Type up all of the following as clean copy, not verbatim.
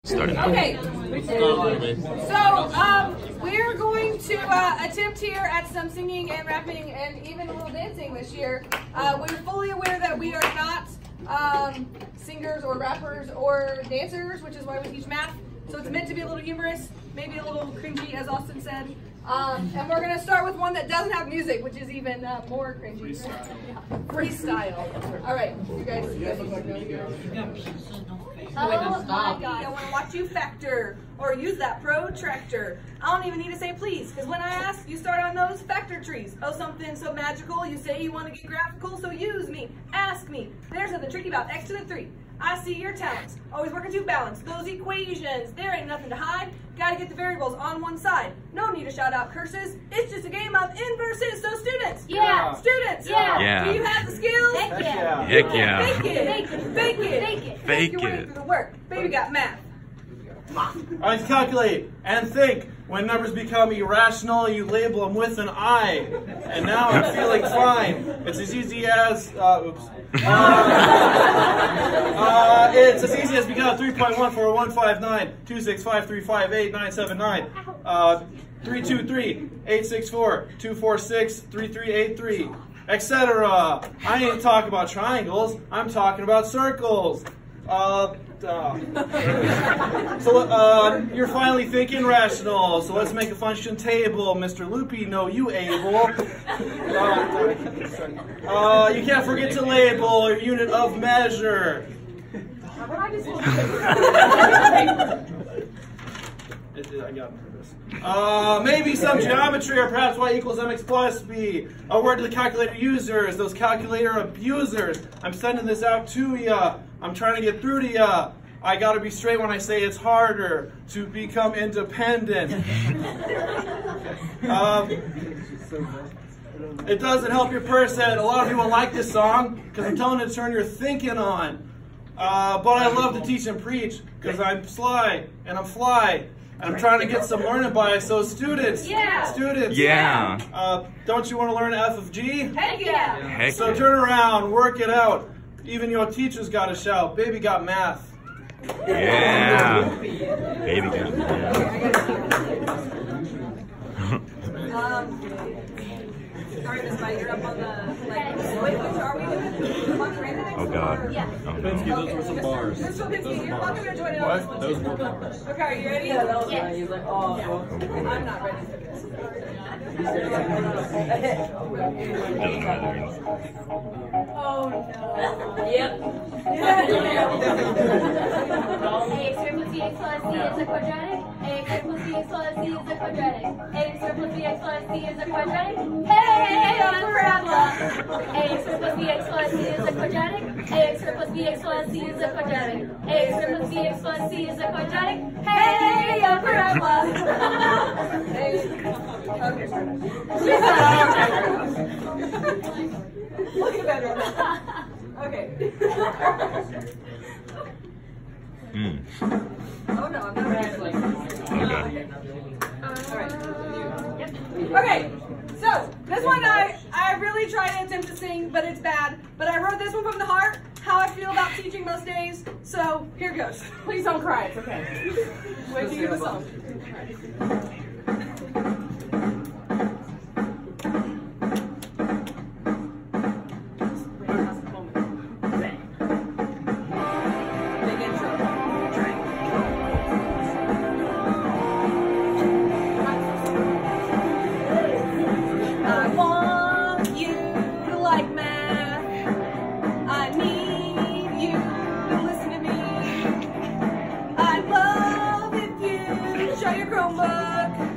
Okay, so we're going to attempt here at some singing and rapping and even a little dancing this year. We're fully aware that we are not singers or rappers or dancers, which is why we teach math. So it's meant to be a little humorous, maybe a little cringy, as Austin said. And we're going to start with one that doesn't have music, which is even more cringy. Freestyle. Yeah. Freestyle. All right, you guys look like oh my God, I want to watch you factor or use that protractor. I don't even need to say please, because when I ask, you start on those factor trees. Oh, something so magical, you say you want to get graphical, so use me, ask me. There's nothing tricky about x to the 3. I see your talents, always working to balance those equations. There ain't nothing to hide, gotta get the variables on one side. No need to shout out curses, it's just a game of inverses. So students, students, do you have the skills? Heck yeah. Heck yeah. Fake it, fake it, fake your way it. through the work. Baby got math. I calculate and think. When numbers become irrational, you label them with an I. And now I'm feeling fine. It's as easy as, it's as easy as we got 3.1 for 159, 265, 358, 323, 864, 246, 3383, etc. I ain't talking about triangles, I'm talking about circles. You're finally thinking rational, so let's make a function table. Mr. Loopy, know you able. You can't forget to label your unit of measure. I got purpose. Maybe some geometry, or perhaps y equals mx plus b. A word to the calculator users, those calculator abusers. I'm sending this out to ya. I'm trying to get through to ya. I gotta be straight when I say it's harder to become independent. It doesn't help your person. A lot of people like this song because I'm telling them to turn your thinking on. But I love to teach and preach because I'm sly and I'm fly. And I'm trying to get some learning by. So students, don't you want to learn F of G? Heck yeah! Heck So yeah. turn around, work it out. Even your teacher's got to shout, baby got math. Yeah. Baby got Sorry to spite, you're up on the, wait, which are we doing? Oh God. Yeah. Oh, Pinsky, no. those were some bars. You're still Pinsky, you're welcome to join in on this one. Those were bars. Okay, are you ready? Yeah, that was right. He's like, oh, yeah. I'm not ready for this. Oh no. Yep. Ax squared plus bx plus c is a quadratic. Ax squared plus bx plus c is a quadratic. Ax squared plus bx plus c is a quadratic. Hey, on a parabola. Ax squared plus bx plus c is a quadratic. Ax squared plus bx plus c is a quadratic. Ax squared plus bx plus c is a quadratic. Hey, on a parabola. Look at that one. Okay. Oh no, I'm not ready. Okay. Okay, so this one I really try to attempt to sing, but it's bad. But I wrote this one from the heart, how I feel about teaching most days. So here goes. Please don't cry, it's okay. Wait till you hear the song. Show your Chromebook.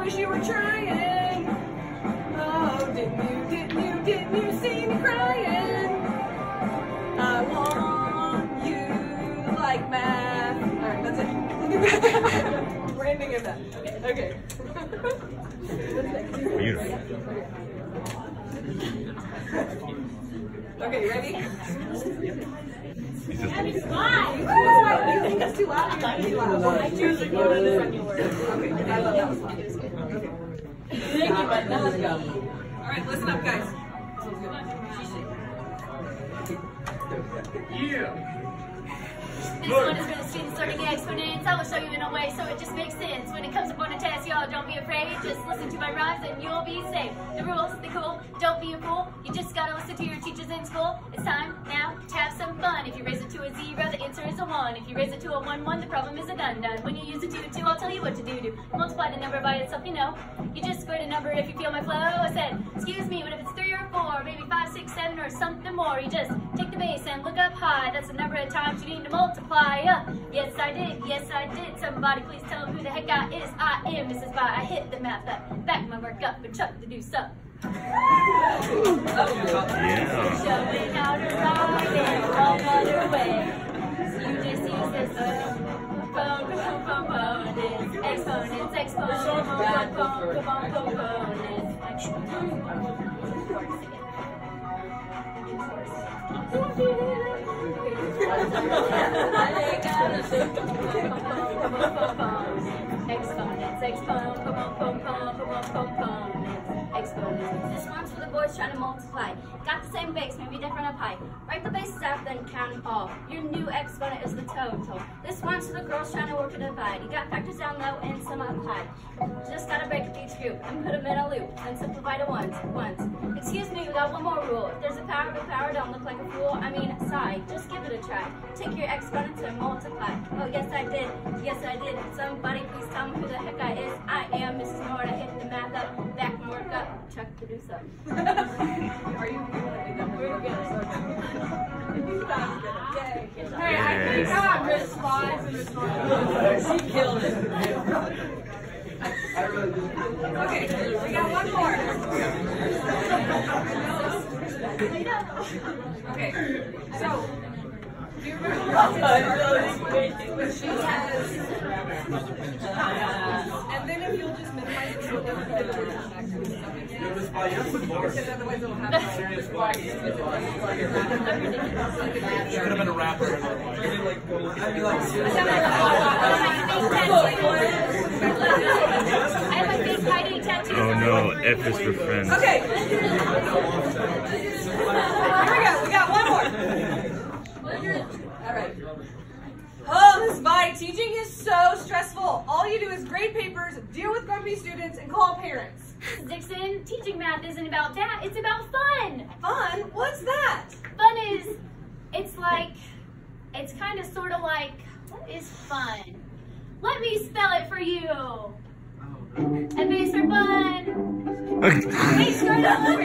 wish you were trying. Oh, didn't you see me crying? I want you to like math. All right, that's it. We're ending at that. Okay. Beautiful. Okay, you ready? He's just You think that's too loud? Too loud. I choose to go to the second word. Okay, I love that was fun. Thank you, but now let's go. All right, listen up, guys. Yeah. This one is for the students learning exponents. I will show you in a way so it just makes sense. When it comes upon a test, y'all don't be afraid. Just listen to my rhymes and you'll be safe. The rules, the cool, don't be a fool. You just gotta listen to your teachers in school. It's time now to have some fun. If you raise it to a 0, the answer is a 1. If you raise it to a 1, 1, the problem is a done. When you use a 2, 2, I'll tell you what to do. Multiply the number by itself, you know. You just squared a number if you feel my flow. I said, excuse me, what if it's 3 or 4, maybe 5, 6, 7, or something more? You just take the base and look up high. That's the number of times you need to multiply. Yes, I did. Yes, I did. Somebody please tell me who the heck I is. I am Mrs. By. I hit the math up, back my work up, and chuck to do something. yeah. Showing how to ride in a long other way. You just use this exponents, exponents. This one's for the boys trying to multiply. Got the same base, maybe different up height. Write the bases out, then count them all. Your new exponent is the total. This one's for the girls trying to work to divide. You got factors down low and some up high. Just gotta break up each group and put them in a loop. Then simplify to ones. Excuse me, we got one more rule. If there's a power, don't look like a fool. I mean, sigh. Just give it a try. Take your exponents and multiply. Oh, yes, I did. Yes, I did. Somebody please tell me who the heck I is. I am Mrs. Nord. I hit the math up, back my work up, check to do something. Are you going to do that? We're good. Yay. Hey, I think I Miss Slides and Miss Nord. She killed it. Okay, we got one more. Okay, so do you remember what she has? And then if you'll just minimize it so it doesn't fit on otherwise it'll have Should have been a rapper. I have my face hiding tattoo. Oh no, F is for friends. Okay. Here we go. We got one more. All right. Oh, this Vi, teaching is so stressful. All you do is grade papers, deal with grumpy students, and call parents. Dixon, teaching math isn't about that. It's about fun. Fun? What's that? Fun is, it's kind of sort of like, what is fun? Let me spell it for you. F is for fun. Hey, screw it up. I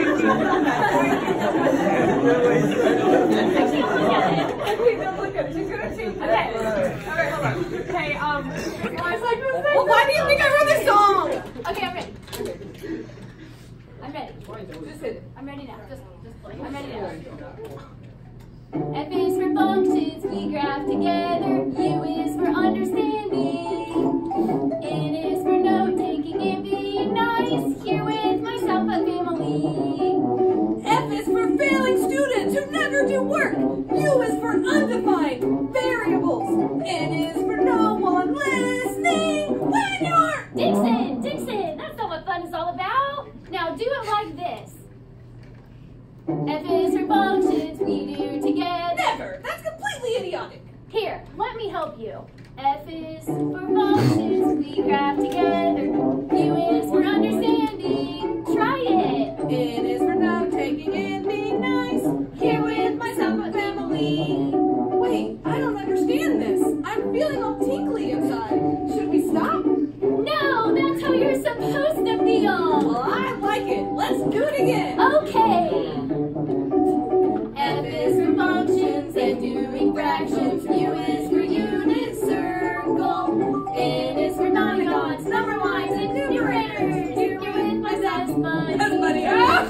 can't look at it. Wait, don't look at it. She's gonna change it. Okay. All right, hold on. Hey, Well, why do you think I wrote this song? Okay, I'm ready. I'm ready. Just hit it. I'm ready now. Just play. I'm ready now. F is for functions we graph together. U is for understanding. N is for note taking and being nice. Here with myself a family. F is for failing students who never do work. U is for undefined variables. N is for no one listening when you're... Dixon, that's not what fun is all about. Now do it like this. F is for functions we do together. Never! That's completely idiotic. Here, let me help you. F is for functions we graph together. U is for understanding. Try it. N is for note taking and being nice. Here with myself and family. Wait, I don't understand this. I'm feeling all tinkly inside. Should we stop? No, that's how you're supposed to feel. Well, I like it. Let's do it again. Okay. F is for functions and doing fractions. U is for unit circle. N is for polygons, number lines, and numerators.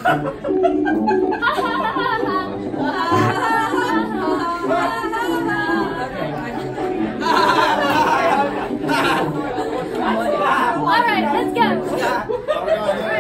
All right, let's go.